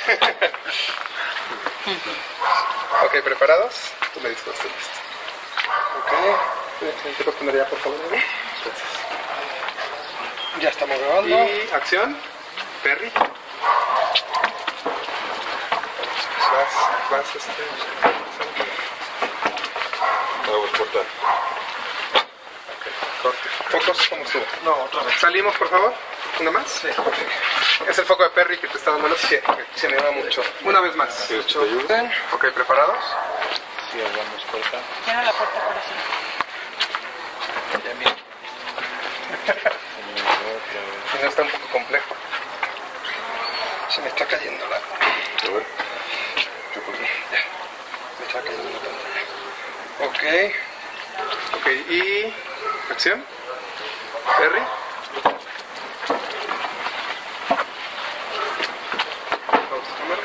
Ok, ¿preparados? Tú me dices cuando estés listo. Ok. ¿Te puedo poner ya, por favor? Entonces. Ya estamos grabando. Y acción. Perry. Vas, Vamos, corta. corte. Focos, ¿cómo estuvo? No, otra vez. ¿Salimos, por favor? ¿Una más? Sí. Es el foco de Perry que te está dando que se me va mucho. Una vez más. ¿Quieres que te ayude? Ok, ¿preparados? Sí, hagamos corta. Cierra la puerta, corazón. Ya bien. Si no, está un poco complejo. Se me está cayendo la... A ver. Me está cayendo la pantalla. Ok, y... acción. Perry. Pausa cámara.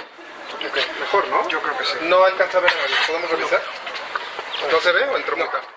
Ok, mejor, ¿no? Yo creo que sí. No alcanza a ver, ¿podemos revisar? ¿No se ve o entró muy tarde?